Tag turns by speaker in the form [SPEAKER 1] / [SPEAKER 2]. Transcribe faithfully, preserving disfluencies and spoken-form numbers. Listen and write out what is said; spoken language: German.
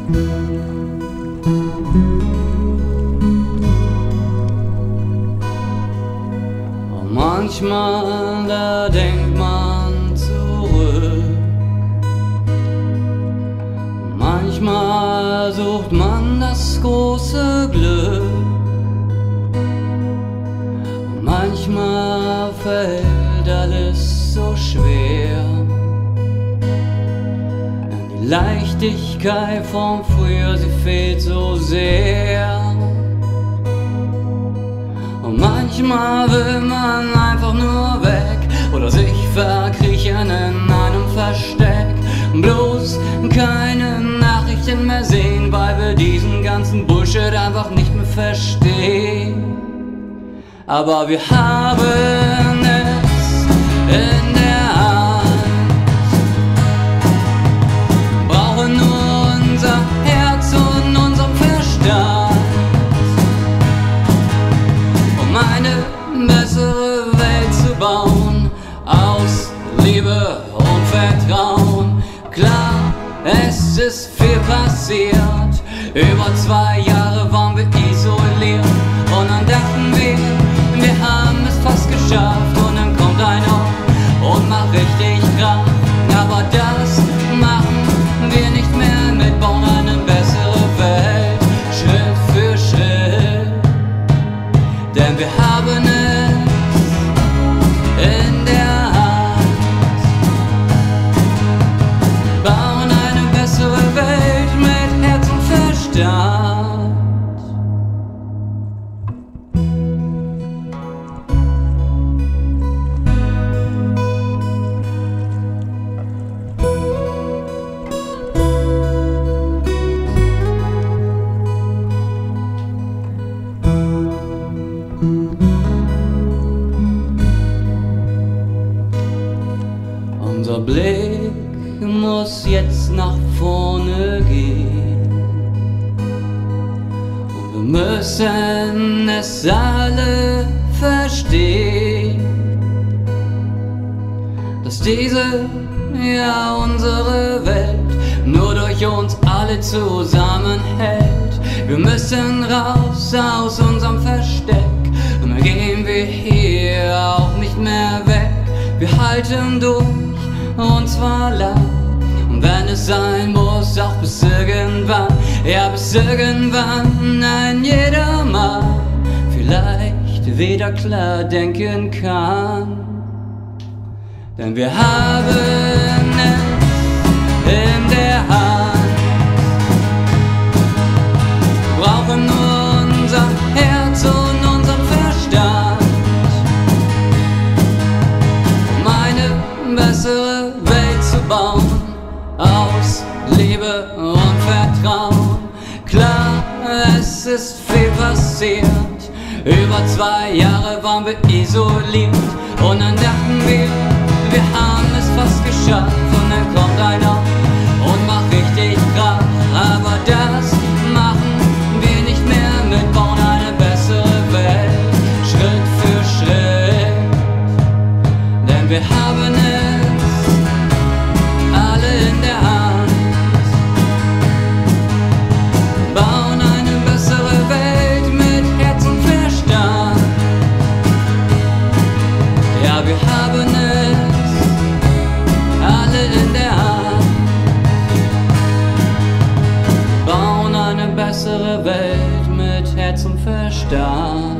[SPEAKER 1] Manchmal, da denkt man zurück, manchmal sucht man das große Glück, manchmal fällt alles so schwer. Die Leichtigkeit von früher, sie fehlt so sehr. Und manchmal will man einfach nur weg oder sich verkriechen in einem Versteck. Bloß keine Nachrichten mehr sehen, weil wir diesen ganzen Bullshit einfach nicht mehr verstehen. Aber wir haben es in der Hand, brauchen nur unser Herz und unseren Verstand, um eine bessere Welt zu bauen, aus Liebe und Vertrauen. Klar, es ist viel passiert, über zwei Jahre waren wir isoliert und dann dachten wir, wir haben es fast geschafft und dann kommt einer und macht richtig Krach. Aber das machen wir nicht mehr mit, bauen eine bessere Welt, Schritt für Schritt. Denn wir haben es in der Hand, bauen eine bessere Welt mit Herz und Verstand. Unser Blick muss jetzt nach vorne gehen und wir müssen es alle verstehen, dass diese, ja unsere Welt nur durch uns alle zusammenhält. Wir müssen raus aus unserem Versteck und dann gehen wir hier auch nicht mehr weg. Wir halten durch, und zwar lang, und wenn es sein muss, auch bis irgendwann, ja bis irgendwann ein jedermann vielleicht wieder klar denken kann. Denn wir haben es in der Hand, brauchen nur unser Herz und unseren Verstand, um eine bessere Welt zu bauen, aus Liebe und Vertrauen. Klar, es ist viel passiert, über zwei Jahre waren wir isoliert und dann dachten wir, wir haben es fast geschafft und dann kommt einer und macht richtig Krach. Aber das machen wir nicht mehr mit, bauen eine bessere Welt, Schritt für Schritt. Denn wir haben es alle in der Hand, bauen eine bessere Welt mit Herz und Verstand. Ja, wir haben es alle in der Hand, bauen eine bessere Welt mit Herz und Verstand.